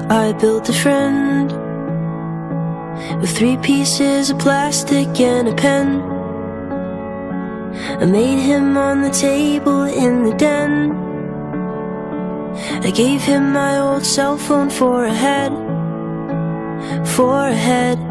I built a friend with 3 pieces of plastic and a pen. I made him on the table in the den. I gave him my old cell phone for a head.